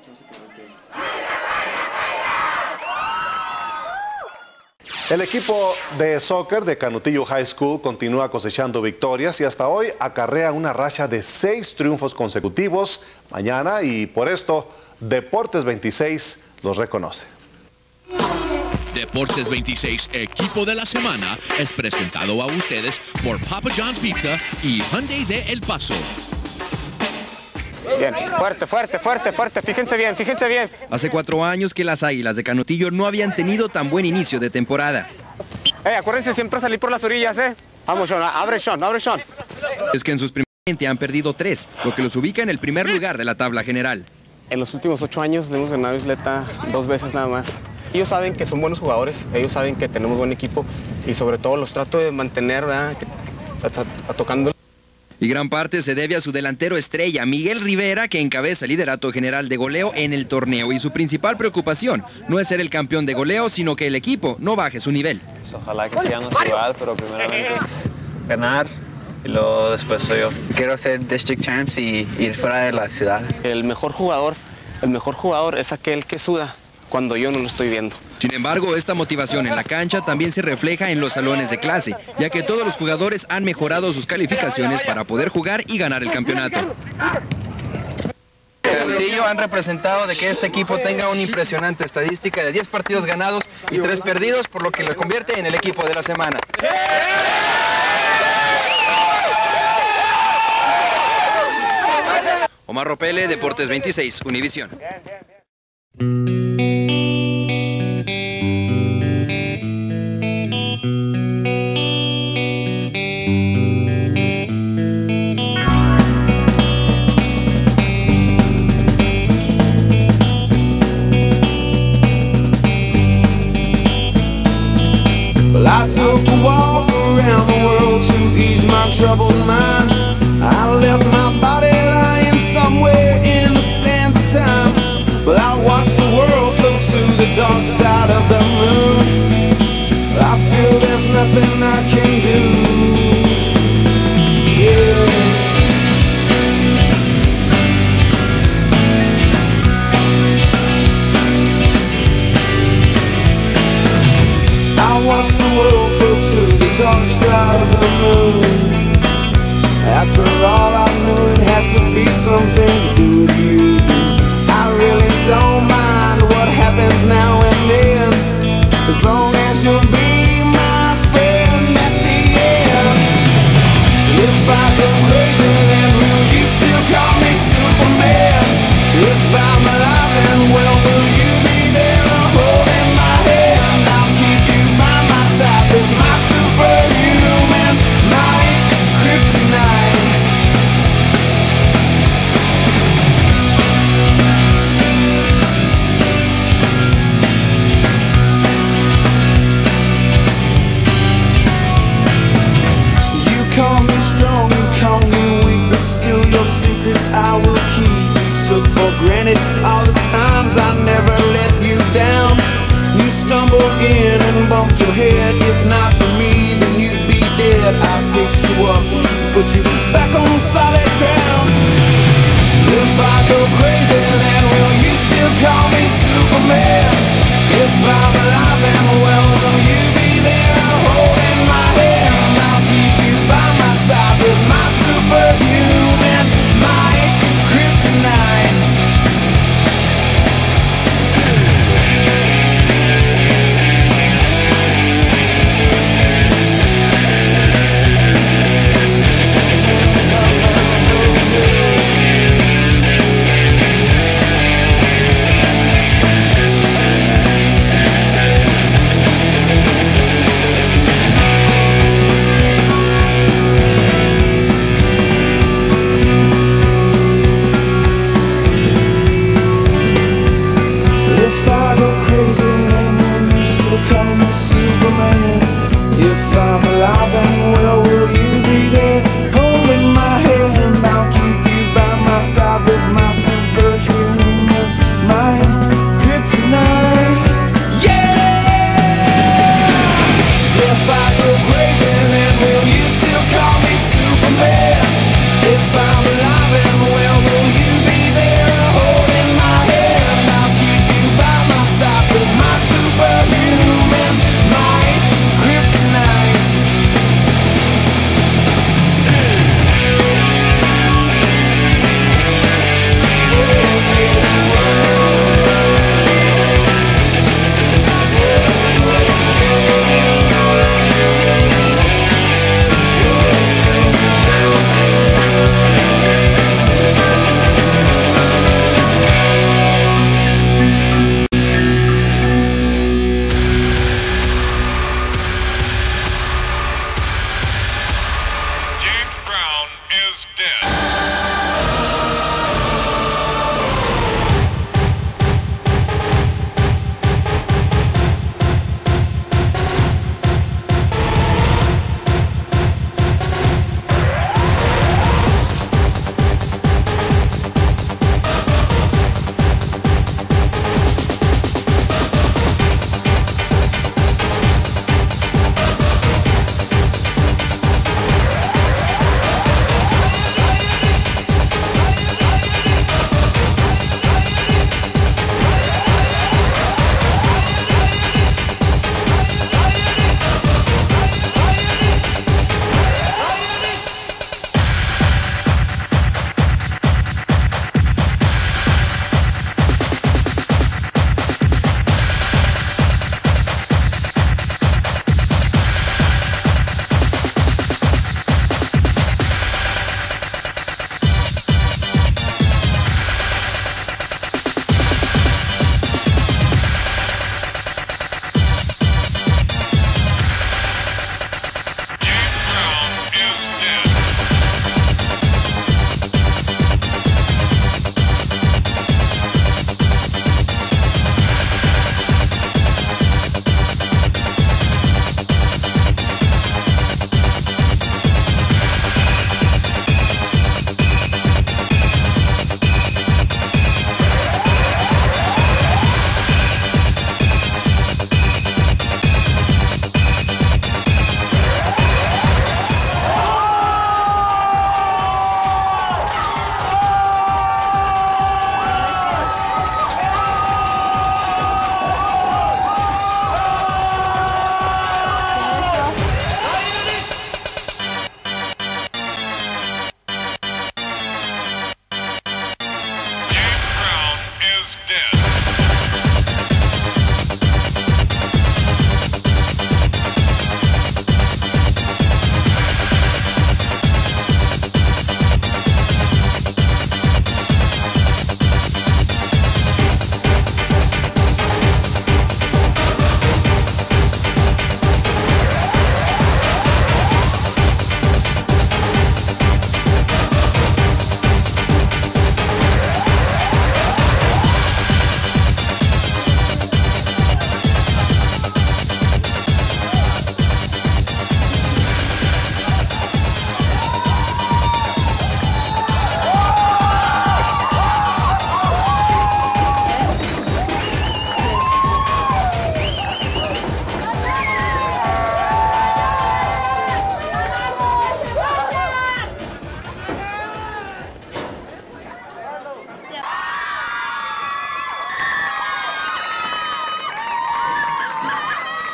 El equipo de soccer de Canutillo High School continúa cosechando victorias y hasta hoy acarrea una racha de 6 triunfos consecutivos mañana y por esto Deportes 26 los reconoce. Deportes 26, equipo de la semana, es presentado a ustedes por Papa John's Pizza y Hyundai de El Paso. Bien, fuerte, fuerte, fuerte, fuerte, fíjense bien, fíjense bien. Hace 4 años que las Águilas de Canutillo no habían tenido tan buen inicio de temporada. Acuérdense siempre salir por las orillas, Vamos, Sean, abre Sean, abre Sean. Es que en sus primeros han perdido 3, lo que los ubica en el primer lugar de la tabla general. En los últimos 8 años le hemos ganado Isleta 2 veces nada más. Ellos saben que son buenos jugadores, ellos saben que tenemos buen equipo y sobre todo los trato de mantener tocando. Y gran parte se debe a su delantero estrella, Miguel Rivera, que encabeza el liderato general de goleo en el torneo. Y su principal preocupación no es ser el campeón de goleo, sino que el equipo no baje su nivel. Pues ojalá que sigamos igual, pero primeramente es ganar y luego después soy yo. Quiero ser District Champs y ir fuera de la ciudad. El mejor jugador es aquel que suda cuando yo no lo estoy viendo. Sin embargo, esta motivación en la cancha también se refleja en los salones de clase, ya que todos los jugadores han mejorado sus calificaciones para poder jugar y ganar el campeonato. Canutillo han representado de que este equipo tenga una impresionante estadística de 10 partidos ganados y 3 perdidos, por lo que lo convierte en el equipo de la semana. Omar Ropele, Deportes 26, Univisión. I took a walk around the world to ease my troubled mind. I left my body lying somewhere in the sands of time, but I watched the world float to the dark side of the moon. I feel there's nothing I can do. Yeah. I watched the world float to the dark side of the moon. After all, I knew it had to be something to do with you. I really don't mind what happens now and then, as long as you'll be my friend at the end. If I go crazy, then will you still call me Superman? If I'm alive and well, will you be there holding my hand? I'll keep you by my side with my superhuman, my kryptonite. You call me strong, you call me weak, but still your secrets I will keep. You took for granted all the times I never let you down. You stumbled in and bumped your head. If not for me, then you'd be dead. I picked you up, put you back on solid ground. If I go crazy, then will you still call me Superman? If I'm alive and well, will you be there holding my hand? I'll keep you by my side with my superhuman, my kryptonite.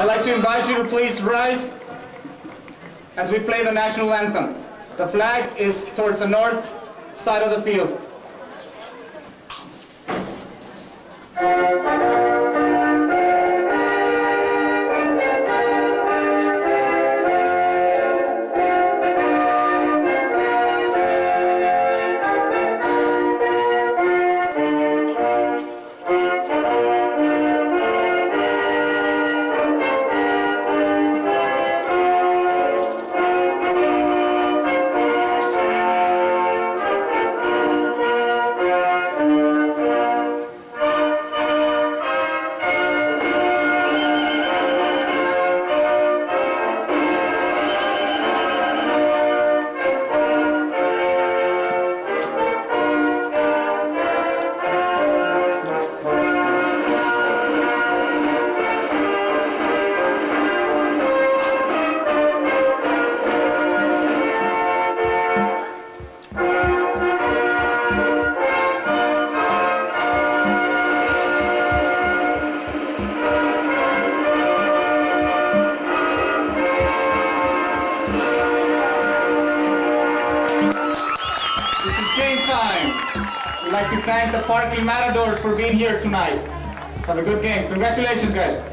I'd like to invite you to please rise as we play the national anthem. The flag is towards the north side of the field. I'd like to thank the Parkley Matadors for being here tonight. Let's have a good game. Congratulations, guys.